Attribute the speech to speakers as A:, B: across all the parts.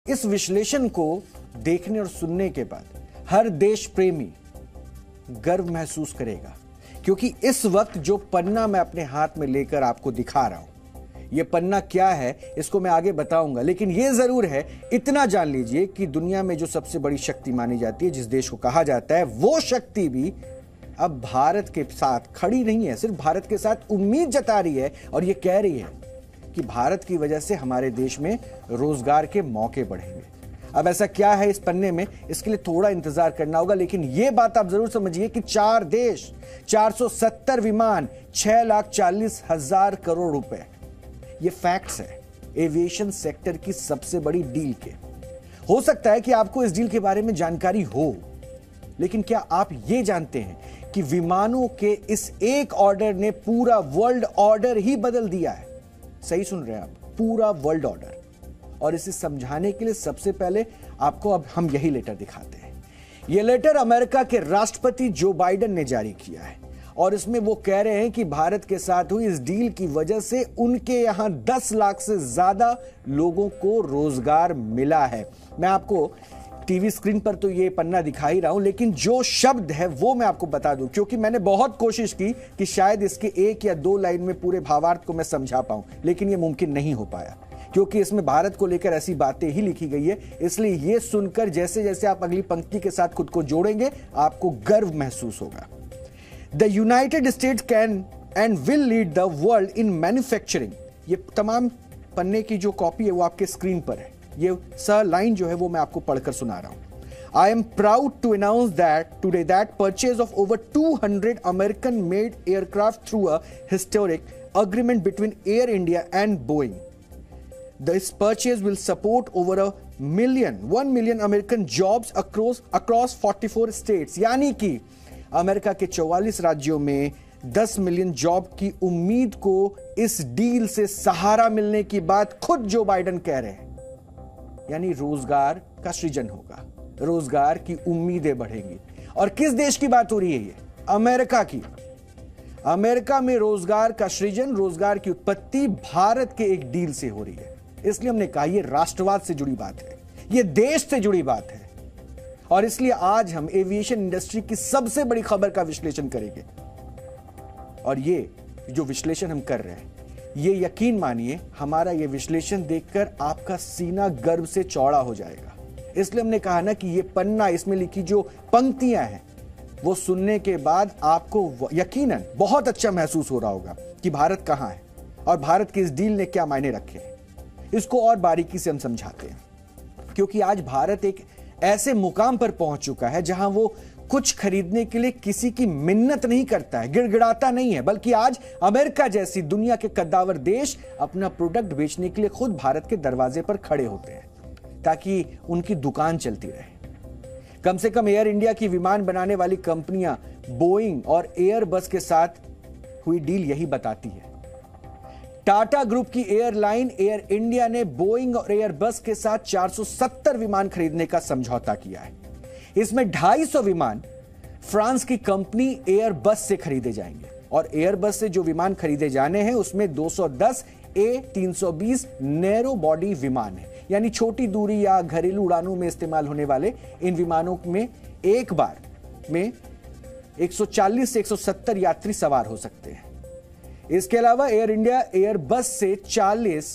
A: इस विश्लेषण को देखने और सुनने के बाद हर देश प्रेमी गर्व महसूस करेगा, क्योंकि इस वक्त जो पन्ना मैं अपने हाथ में लेकर आपको दिखा रहा हूं, यह पन्ना क्या है इसको मैं आगे बताऊंगा। लेकिन यह जरूर है, इतना जान लीजिए कि दुनिया में जो सबसे बड़ी शक्ति मानी जाती है, जिस देश को कहा जाता है, वो शक्ति भी अब भारत के साथ खड़ी नहीं है, सिर्फ भारत के साथ उम्मीद जता रही है और यह कह रही है कि भारत की वजह से हमारे देश में रोजगार के मौके बढ़ेंगे। अब ऐसा क्या है इस पन्ने में, इसके लिए थोड़ा इंतजार करना होगा। लेकिन यह बात आप जरूर समझिए कि 4 देश, 470 विमान, 6,40,000 करोड़ रुपए, ये फैक्ट्स है एविएशन सेक्टर की सबसे बड़ी डील के। हो सकता है कि आपको इस डील के बारे में जानकारी हो, लेकिन क्या आप ये जानते हैं कि विमानों के इस एक ऑर्डर ने पूरा वर्ल्ड ऑर्डर ही बदल दिया है? सही सुन रहे हैं आप, पूरा वर्ल्ड ऑर्डर। और इसे समझाने के लिए सबसे पहले आपको अब हम यही लेटर दिखाते हैं। यह लेटर अमेरिका के राष्ट्रपति जो बाइडेन ने जारी किया है और इसमें वो कह रहे हैं कि भारत के साथ हुई इस डील की वजह से उनके यहां 10 लाख से ज्यादा लोगों को रोजगार मिला है। मैं आपको टीवी स्क्रीन पर तो ये पन्ना दिखा ही रहा हूं, लेकिन जो शब्द है वो मैं आपको बता दूं, क्योंकि मैंने बहुत कोशिश की कि शायद इसके 1 या 2 लाइन में पूरे भावार्थ को मैं समझा पाऊं, लेकिन ये मुमकिन नहीं हो पाया, क्योंकि इसमें भारत को लेकर ऐसी बातें ही लिखी गई है। इसलिए ये सुनकर जैसे जैसे आप अगली पंक्ति के साथ खुद को जोड़ेंगे, आपको गर्व महसूस होगा। The United States can and will lead the world in manufacturing. ये तमाम पन्ने की जो कॉपी है वो आपके स्क्रीन पर है। ये सर लाइन जो है वो मैं आपको पढ़कर सुना रहा हूं। I am proud to announce that today that purchase of over 200 American made aircraft through a historic agreement between Air India and Boeing. This purchase will support over 1 million American jobs across 44 states. यानी कि America के 44 राज्यों में 10 million job की उम्मीद को इस deal से सहारा मिलने की बात खुद जो बाइडेन कह रहे हैं। यानी रोजगार का सृजन होगा, रोजगार की उम्मीदें बढ़ेंगी। और किस देश की बात हो रही है? ये अमेरिका की। अमेरिका में रोजगार का सृजन, रोजगार की उत्पत्ति भारत के एक डील से हो रही है। इसलिए हमने कहा यह राष्ट्रवाद से जुड़ी बात है, यह देश से जुड़ी बात है। और इसलिए आज हम एविएशन इंडस्ट्री की सबसे बड़ी खबर का विश्लेषण करेंगे। और ये जो विश्लेषण हम कर रहे हैं, ये यकीन मानिए, हमारा ये विश्लेषण देखकर आपका सीना गर्व से चौड़ा हो जाएगा। इसलिए हमने कहा ना कि ये पन्ना, इसमें लिखी जो पंक्तियां हैं, वो सुनने के बाद आपको यकीनन बहुत अच्छा महसूस हो रहा होगा कि भारत कहां है और भारत की इस डील ने क्या मायने रखे हैं। इसको और बारीकी से हम समझाते हैं, क्योंकि आज भारत एक ऐसे मुकाम पर पहुंच चुका है जहां वो कुछ खरीदने के लिए किसी की मिन्नत नहीं करता है, गिड़गिड़ाता नहीं है, बल्कि आज अमेरिका जैसी दुनिया के कद्दावर देश अपना प्रोडक्ट बेचने के लिए खुद भारत के दरवाजे पर खड़े होते हैं, ताकि उनकी दुकान चलती रहे। कम से कम एयर इंडिया की विमान बनाने वाली कंपनियां बोइंग और एयरबस के साथ हुई डील यही बताती है। टाटा ग्रुप की एयरलाइन एयर इंडिया ने बोइंग और एयरबस के साथ 470 विमान खरीदने का समझौता किया है। इसमें 250 विमान फ्रांस की कंपनी एयरबस से खरीदे जाएंगे और एयरबस से जो विमान खरीदे जाने हैं उसमें 210 A320 नैरो बॉडी विमान है, यानी छोटी दूरी या घरेलू उड़ानों में इस्तेमाल होने वाले इन विमानों में एक बार में 140 से 170 यात्री सवार हो सकते हैं। इसके अलावा एयर इंडिया एयरबस से 40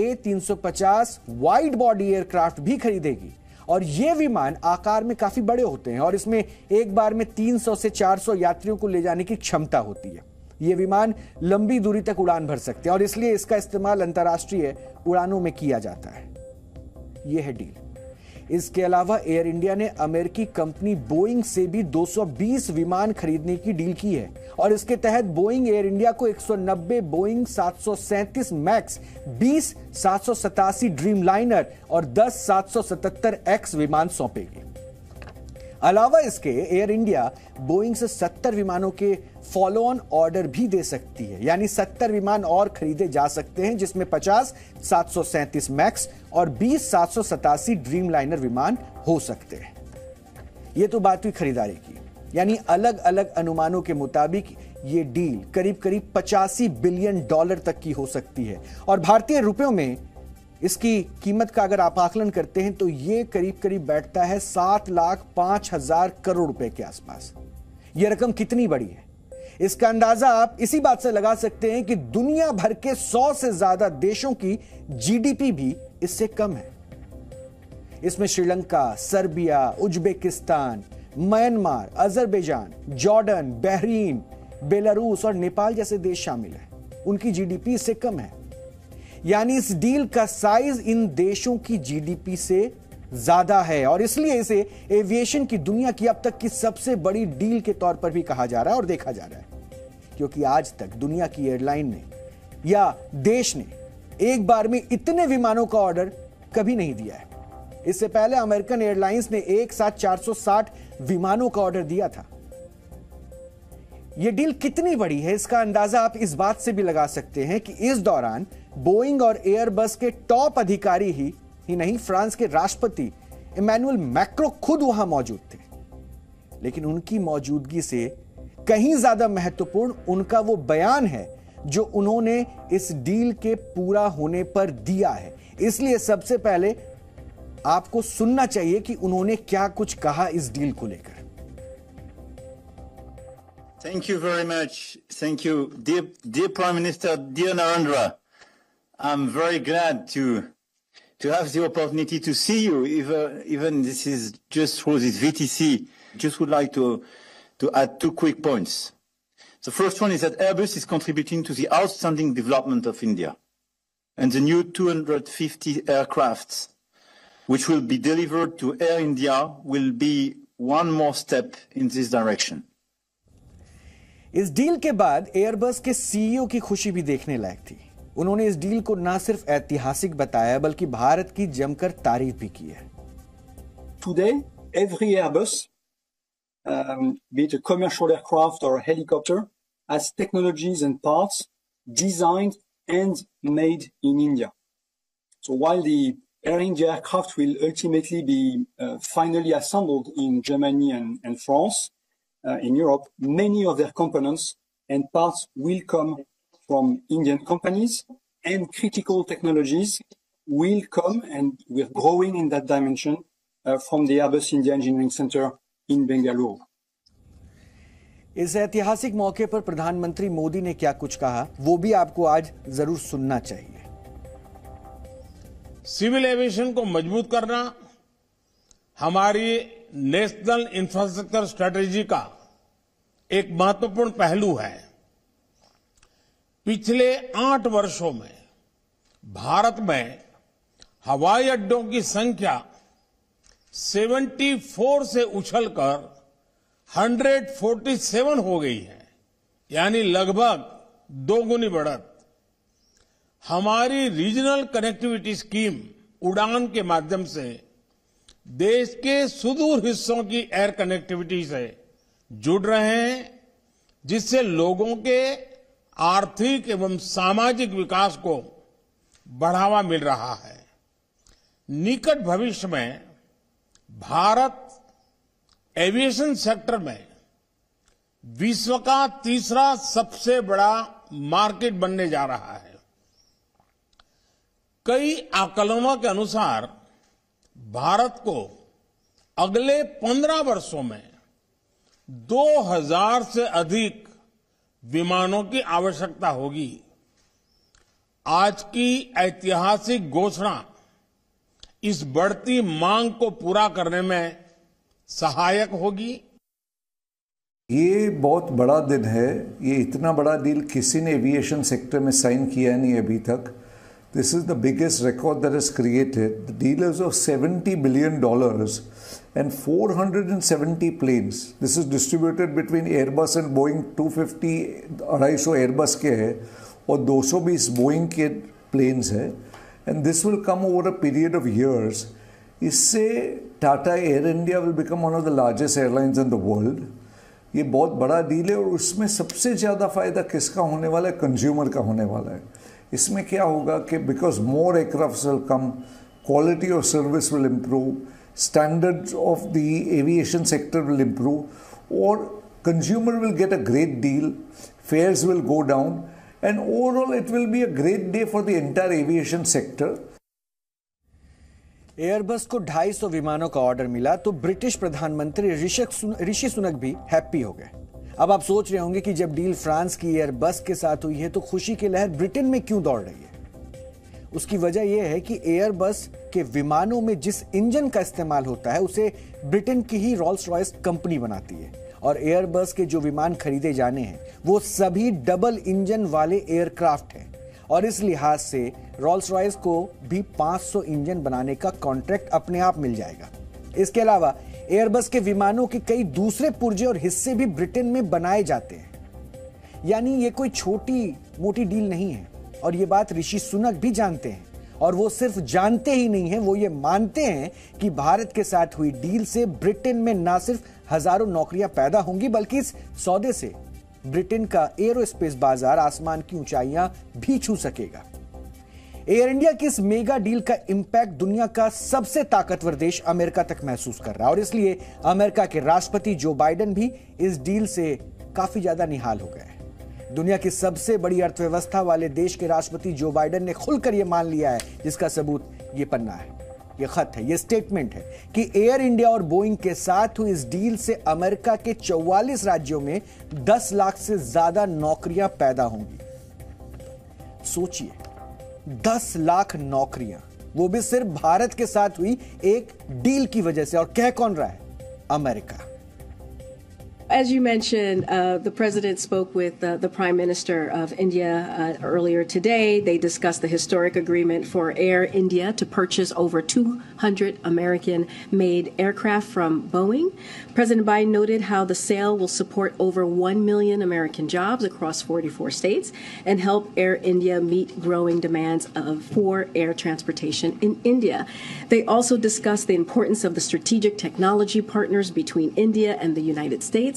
A: A350 वाइड बॉडी एयरक्राफ्ट भी खरीदेगी और ये विमान आकार में काफी बड़े होते हैं और इसमें एक बार में 300 से 400 यात्रियों को ले जाने की क्षमता होती है। ये विमान लंबी दूरी तक उड़ान भर सकते हैं और इसलिए इसका इस्तेमाल अंतर्राष्ट्रीय उड़ानों में किया जाता है। यह है डील। इसके अलावा एयर इंडिया ने अमेरिकी कंपनी बोइंग से भी 220 विमान खरीदने की डील की है और इसके तहत बोइंग एयर इंडिया को 190 बोइंग 737 मैक्स, 20 787 ड्रीम लाइनर और 10 777 एक्स विमान सौंपेगी। अलावा इसके एयर इंडिया बोइंग से 70 विमानों के फॉलो ऑन ऑर्डर भी दे सकती है, यानी 70 विमान और खरीदे जा सकते हैं, जिसमें 50 737 मैक्स और 20 787 ड्रीम लाइनर विमान हो सकते हैं। यह तो बात हुई खरीदारी की, यानी अलग अलग अनुमानों के मुताबिक यह डील करीब करीब $85 बिलियन तक की हो सकती है और भारतीय रुपयों में इसकी कीमत का अगर आप आकलन करते हैं तो यह करीब करीब बैठता है 7,05,000 करोड़ रुपए के आसपास। यह रकम कितनी बड़ी है, इसका अंदाजा आप इसी बात से लगा सकते हैं कि दुनिया भर के 100 से ज्यादा देशों की जीडीपी भी इससे कम है। इसमें Sri Lanka, Serbia, Uzbekistan, Myanmar, Azerbaijan, Jordan, Bahrain, Belarus और नेपाल जैसे देश शामिल हैं। उनकी जीडीपी इससे कम है। यानी इस डील का साइज इन देशों की जीडीपी से ज्यादा है और इसलिए इसे एविएशन की दुनिया की अब तक की सबसे बड़ी डील के तौर पर भी कहा जा रहा है और देखा जा रहा है, क्योंकि आज तक दुनिया की एयरलाइन ने या देश ने एक बार में इतने विमानों का ऑर्डर कभी नहीं दिया है। इससे पहले अमेरिकन एयरलाइंस ने एक साथ 460 विमानों का ऑर्डर दिया था। यह डील कितनी बड़ी है, इसका अंदाजा आप इस बात से भी लगा सकते हैं कि इस दौरान बोइंग और एयरबस के टॉप अधिकारी ही नहीं, फ्रांस के राष्ट्रपति इमैनुअल मैक्रों खुद वहां मौजूद थे। लेकिन उनकी मौजूदगी से कहीं ज्यादा महत्वपूर्ण उनका वो बयान है जो उन्होंने इस डील के पूरा होने पर दिया है। इसलिए सबसे पहले आपको सुनना चाहिए कि उन्होंने क्या कुछ कहा इस डील को लेकर।
B: Thank you very much. Thank you, dear Prime Minister, dear Narendra. I'm very glad to have the opportunity to see you. Even this is just through this VTC. Just would like to add 2 quick points. The first one is that Airbus is contributing to the outstanding development of India, and the new 250 aircrafts, which will be delivered to Air India, will be one more step in this direction.
A: इस deal के बाद Airbus के CEO की खुशी भी देखने लायक थी। उन्होंने इस डील को न सिर्फ ऐतिहासिक बताया बल्कि भारत की जमकर तारीफ भी की है।
C: Today, every Airbus, be it a commercial aircraft or a helicopter, has technologies and parts designed and made in India. So while the Air India aircraft will ultimately be finally assembled in Germany and France, in Europe, many of their components and parts will come from Indian companies, and critical technologies will come, and we're growing in that dimension, from the Airbus India Engineering Center in Bengaluru.
A: इस ऐतिहासिक मौके पर प्रधानमंत्री मोदी ने क्या कुछ कहा, वो भी आपको आज जरूर सुनना चाहिए।
D: सिविल एविएशन को मजबूत करना हमारी नेशनल इंफ्रास्ट्रक्चर स्ट्रेटेजी का एक महत्वपूर्ण पहलू है। पिछले 8 वर्षों में भारत में हवाई अड्डों की संख्या 74 से उछलकर 147 हो गई है, यानी लगभग 2 गुनी बढ़त। हमारी रीजनल कनेक्टिविटी स्कीम उड़ान के माध्यम से देश के सुदूर हिस्सों की एयर कनेक्टिविटी से जुड़ रहे हैं, जिससे लोगों के आर्थिक एवं सामाजिक विकास को बढ़ावा मिल रहा है। निकट भविष्य में भारत एविएशन सेक्टर में विश्व का तीसरा सबसे बड़ा मार्केट बनने जा रहा है। कई आकलनों के अनुसार भारत को अगले 15 वर्षों में 2000 से अधिक विमानों की आवश्यकता होगी। आज की ऐतिहासिक घोषणा इस बढ़ती मांग को पूरा करने में सहायक होगी।
E: ये बहुत बड़ा दिन है। ये इतना बड़ा डील किसी ने एविएशन सेक्टर में साइन किया नहीं अभी तक। This is the biggest record that is created. The deal is of $70 billion and 470 planes. This is distributed between Airbus and Boeing. 250 Airbus के है और 220 Boeing के planes है. And this will come over a period of years. इससे Tata Air India will become one of the largest airlines in the world. ये बहुत बड़ा deal है और उसमें सबसे ज़्यादा फायदा किसका होने वाला है? कंज्यूमर का होने वाला है। इसमें क्या होगा कि because more aircrafts will come, quality of service will improve, standards of the aviation sector will improve और consumer will get a great deal, fares will go down and overall it will be a great day for the entire aviation sector.
A: Airbus को 250 विमानों का order मिला तो British प्रधानमंत्री ऋषि सुनक भी happy हो गए। अब आप सोच रहे होंगे कि जब डील फ्रांस की एयरबस के साथ हुई है तो खुशी की लहर ब्रिटेन में क्यों दौड़ रही है। उसकी वजह यह है कि एयरबस के विमानों में जिस इंजन का इस्तेमाल होता है उसे ब्रिटेन की ही रॉल्स रॉयस कंपनी बनाती है और एयरबस के जो विमान खरीदे जाने हैं वो सभी डबल इंजन वाले एयरक्राफ्ट हैं और इस लिहाज से रॉल्स रॉयस को भी 500 इंजन बनाने का कॉन्ट्रैक्ट अपने आप मिल जाएगा। इसके अलावा एयरबस के विमानों के कई दूसरे पुर्जे और हिस्से भी ब्रिटेन में बनाए जाते हैं। यानी ये कोई छोटी मोटी डील नहीं है और ये बात ऋषि सुनक भी जानते हैं और वो सिर्फ जानते ही नहीं है, वो ये मानते हैं कि भारत के साथ हुई डील से ब्रिटेन में ना सिर्फ हजारों नौकरियां पैदा होंगी बल्कि इस सौदे से ब्रिटेन का एरोस्पेस बाजार आसमान की ऊंचाइयां भी छू सकेगा। एयर इंडिया की इस मेगा डील का इंपैक्ट दुनिया का सबसे ताकतवर देश अमेरिका तक महसूस कर रहा है और इसलिए अमेरिका के राष्ट्रपति जो बाइडेन भी इस डील से काफी ज्यादा निहाल हो गए। दुनिया की सबसे बड़ी अर्थव्यवस्था वाले देश के राष्ट्रपति जो बाइडेन ने खुलकर यह मान लिया है, जिसका सबूत ये पन्ना है, ये खत है, ये स्टेटमेंट है कि एयर इंडिया और बोइंग के साथ हुई इस डील से अमेरिका के 44 राज्यों में 10 लाख से ज्यादा नौकरियां पैदा होंगी। सोचिए, 10 लाख नौकरियां, वो भी सिर्फ भारत के साथ हुई एक डील की वजह से। और कह कौन रहा है? America.
F: As you mentioned, the president spoke with the Prime Minister of India earlier today. They discussed the historic agreement for Air India to purchase over 200 American-made aircraft from Boeing. President Biden noted how the sale will support over 1 million American jobs across 44 states and help Air India meet growing demands for air transportation in India. They also discussed the importance of the strategic technology partners between India and the United States.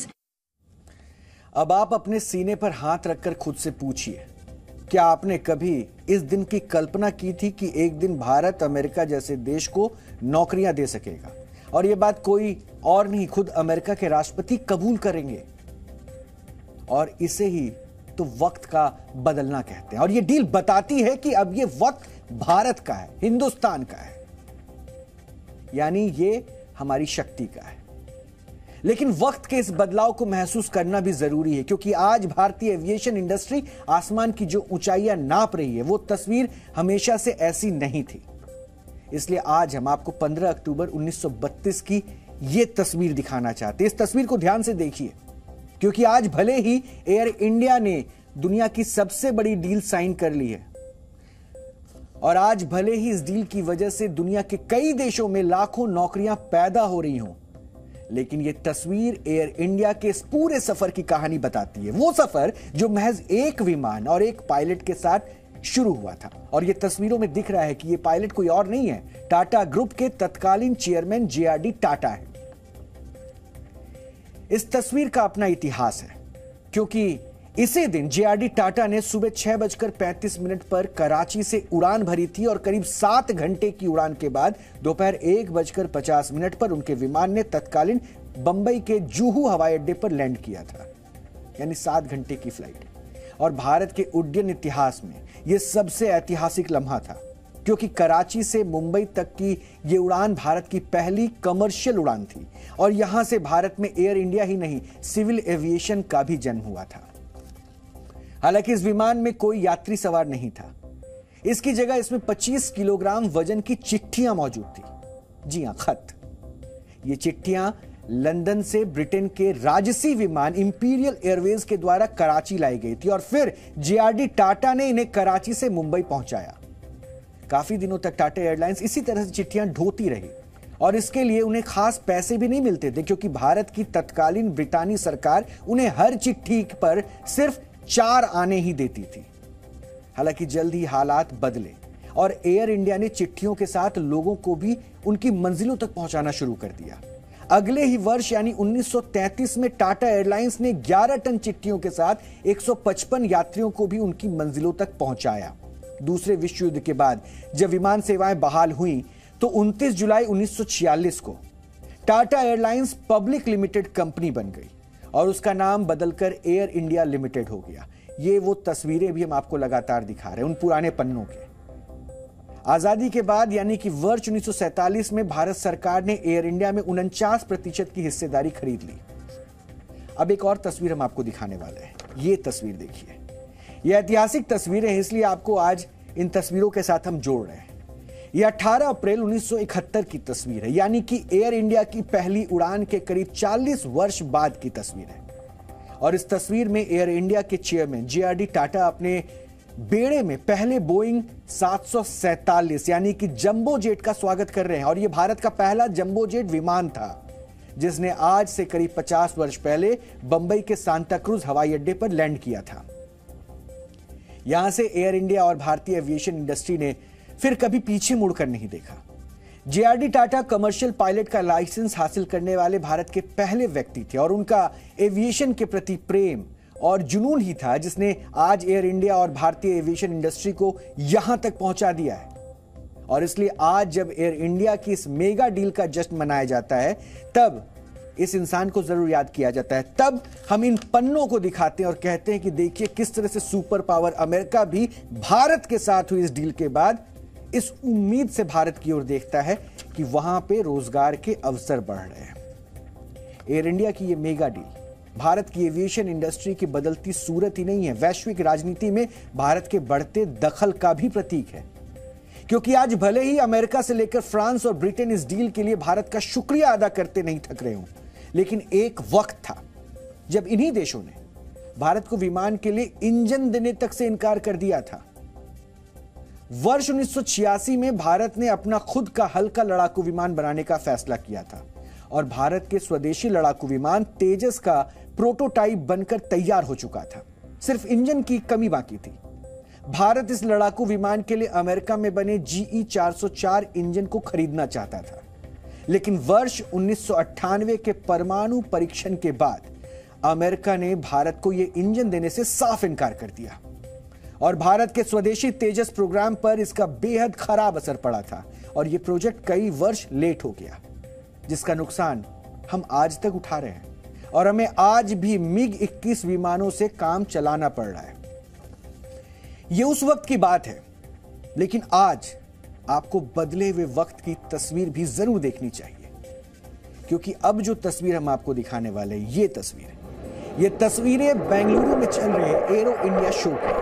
A: अब आप अपने सीने पर हाथ रखकर खुद से पूछिए, क्या आपने कभी इस दिन की कल्पना की थी कि एक दिन भारत अमेरिका जैसे देश को नौकरियां दे सकेगा? और यह बात कोई और नहीं, खुद अमेरिका के राष्ट्रपति कबूल करेंगे। और इसे ही तो वक्त का बदलना कहते हैं। और यह डील बताती है कि अब यह वक्त भारत का है, हिंदुस्तान का है, यानी ये हमारी शक्ति का है। लेकिन वक्त के इस बदलाव को महसूस करना भी जरूरी है, क्योंकि आज भारतीय एविएशन इंडस्ट्री आसमान की जो ऊंचाइयां नाप रही है वो तस्वीर हमेशा से ऐसी नहीं थी। इसलिए आज हम आपको 15 अक्टूबर 1932 की ये तस्वीर दिखाना चाहते हैं। इस तस्वीर को ध्यान से देखिए, क्योंकि आज भले ही एयर इंडिया ने दुनिया की सबसे बड़ी डील साइन कर ली है और आज भले ही इस डील की वजह से दुनिया के कई देशों में लाखों नौकरियां पैदा हो रही हों, लेकिन यह तस्वीर एयर इंडिया के इस पूरे सफर की कहानी बताती है। वो सफर जो महज एक विमान और एक पायलट के साथ शुरू हुआ था। और यह तस्वीरों में दिख रहा है कि यह पायलट कोई और नहीं है, टाटा ग्रुप के तत्कालीन चेयरमैन JRD टाटा है। इस तस्वीर का अपना इतिहास है, क्योंकि इसी दिन JRD टाटा ने सुबह 6:35 पर कराची से उड़ान भरी थी और करीब 7 घंटे की उड़ान के बाद दोपहर 1:50 पर उनके विमान ने तत्कालीन बंबई के जुहू हवाई अड्डे पर लैंड किया था, यानी 7 घंटे की फ्लाइट। और भारत के उड्डयन इतिहास में यह सबसे ऐतिहासिक लम्हा था, क्योंकि कराची से मुंबई तक की यह उड़ान भारत की पहली कमर्शियल उड़ान थी और यहां से भारत में एयर इंडिया ही नहीं, सिविल एविएशन का भी जन्म हुआ था। हालांकि इस विमान में कोई यात्री सवार नहीं था, इसकी जगह इसमें 25 किलोग्राम वजन की चिट्ठियां मौजूद थी। जी हां, खत। ये चिट्ठियां लंदन से ब्रिटेन के राजसी विमान इंपीरियल एयरवेज के द्वारा कराची लाई गई थी और फिर JRD टाटा ने इन्हें कराची से मुंबई पहुंचाया। काफी दिनों तक टाटा एयरलाइंस इसी तरह से चिट्ठियां ढोती रही और इसके लिए उन्हें खास पैसे भी नहीं मिलते थे, क्योंकि भारत की तत्कालीन ब्रिटानी सरकार उन्हें हर चिट्ठी पर सिर्फ 4 आने ही देती थी। हालांकि जल्द ही हालात बदले और एयर इंडिया ने चिट्ठियों के साथ लोगों को भी उनकी मंजिलों तक पहुंचाना शुरू कर दिया। अगले ही वर्ष यानी 1933 में टाटा एयरलाइंस ने 11 टन चिट्ठियों के साथ 155 यात्रियों को भी उनकी मंजिलों तक पहुंचाया। दूसरे विश्व युद्ध के बाद जब विमान सेवाएं बहाल हुई तो 29 जुलाई 1946 को Tata airlines public limited company बन गई और उसका नाम बदलकर एयर इंडिया लिमिटेड हो गया। ये वो तस्वीरें भी हम आपको लगातार दिखा रहे हैं उन पुराने पन्नों के। आजादी के बाद यानी कि वर्ष 1947 में भारत सरकार ने एयर इंडिया में 49% की हिस्सेदारी खरीद ली। अब एक और तस्वीर हम आपको दिखाने वाले हैं। ये तस्वीर देखिए, ये ऐतिहासिक तस्वीरें हैं, इसलिए आपको आज इन तस्वीरों के साथ हम जोड़ रहे हैं। यह 18 अप्रैल 1971 की तस्वीर है, यानी कि एयर इंडिया की पहली उड़ान के करीब 40 वर्ष बाद की तस्वीर है। और इस तस्वीर में एयर इंडिया के चेयरमैन JRD टाटा अपने बेड़े में पहले बोइंग 747 यानी कि जंबो जेट का स्वागत कर रहे हैं। और यह भारत का पहला जंबो जेट विमान था जिसने आज से करीब 50 वर्ष पहले बंबई के सांता क्रूज हवाई अड्डे पर लैंड किया था। यहां से एयर इंडिया और भारतीय एविएशन इंडस्ट्री ने फिर कभी पीछे मुड़कर नहीं देखा। JRD टाटा कमर्शियल पायलट का लाइसेंस हासिल करने वाले भारत के पहले व्यक्ति थे और उनका एविएशन के प्रति प्रेम और जुनून ही था जिसने आज एयर इंडिया और भारतीय एविएशन इंडस्ट्री को यहां तक पहुंचा दिया है। और इसलिए आज जब एयर इंडिया की इस मेगा डील का जश्न मनाया जाता है, तब इस इंसान को जरूर याद किया जाता है। तब हम इन पन्नों को दिखाते हैं और कहते हैं कि देखिए किस तरह से सुपर पावर अमेरिका भी भारत के साथ हुई इस डील के बाद इस उम्मीद से भारत की ओर देखता है कि वहां पे रोजगार के अवसर बढ़ रहे हैं। एयर इंडिया की यह मेगा डील भारत की एविएशन इंडस्ट्री की बदलती सूरत ही नहीं है, वैश्विक राजनीति में भारत के बढ़ते दखल का भी प्रतीक है। क्योंकि आज भले ही अमेरिका से लेकर फ्रांस और ब्रिटेन इस डील के लिए भारत का शुक्रिया अदा करते नहीं थक रहे हों, लेकिन एक वक्त था जब इन्हीं देशों ने भारत को विमान के लिए इंजन देने तक से इनकार कर दिया था। वर्ष 1986 में भारत ने अपना खुद का हल्का लड़ाकू विमान बनाने का फैसला किया था और भारत के स्वदेशी लड़ाकू विमान तेजस का प्रोटोटाइप बनकर तैयार हो चुका था। सिर्फ इंजन की कमी बाकी थी। भारत इस लड़ाकू विमान के लिए अमेरिका में बने GE 404 इंजन को खरीदना चाहता था, लेकिन वर्ष 1998 के परमाणु परीक्षण के बाद अमेरिका ने भारत को यह इंजन देने से साफ इनकार कर दिया और भारत के स्वदेशी तेजस प्रोग्राम पर इसका बेहद खराब असर पड़ा था और यह प्रोजेक्ट कई वर्ष लेट हो गया, जिसका नुकसान हम आज तक उठा रहे हैं और हमें आज भी MiG-21 विमानों से काम चलाना पड़ रहा है। यह उस वक्त की बात है, लेकिन आज आपको बदले हुए वक्त की तस्वीर भी जरूर देखनी चाहिए, क्योंकि अब जो तस्वीर हम आपको दिखाने वाले हैं, ये तस्वीरें बेंगलुरु में चल रहे एरो इंडिया शो की।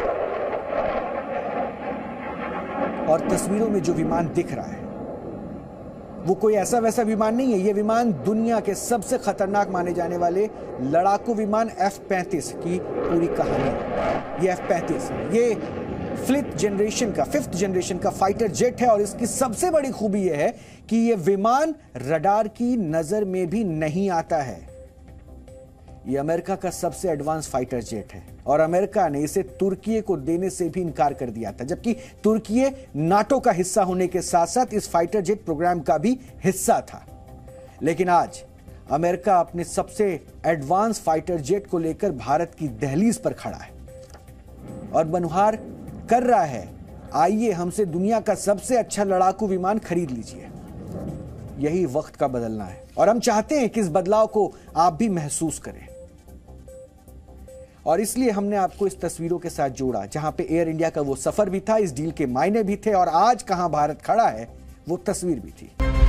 A: और तस्वीरों में जो विमान दिख रहा है वो कोई ऐसा वैसा विमान नहीं है। यह विमान दुनिया के सबसे खतरनाक माने जाने वाले लड़ाकू विमान F-35 की पूरी कहानी है। ये F-35 ये फिफ्थ जनरेशन का फाइटर जेट है और इसकी सबसे बड़ी खूबी यह है कि यह विमान रडार की नजर में भी नहीं आता है। यह अमेरिका का सबसे एडवांस फाइटर जेट है और अमेरिका ने इसे तुर्की को देने से भी इनकार कर दिया था, जबकि तुर्की नाटो का हिस्सा होने के साथ साथ इस फाइटर जेट प्रोग्राम का भी हिस्सा था। लेकिन आज अमेरिका अपने सबसे एडवांस फाइटर जेट को लेकर भारत की दहलीज पर खड़ा है और बनुहार कर रहा है, आइए हमसे दुनिया का सबसे अच्छा लड़ाकू विमान खरीद लीजिए। यही वक्त का बदलना है और हम चाहते हैं कि इस बदलाव को आप भी महसूस करें। और इसलिए हमने आपको इस तस्वीरों के साथ जोड़ा जहां पे एयर इंडिया का वो सफर भी था, इस डील के मायने भी थे और आज कहां भारत खड़ा है वो तस्वीर भी थी।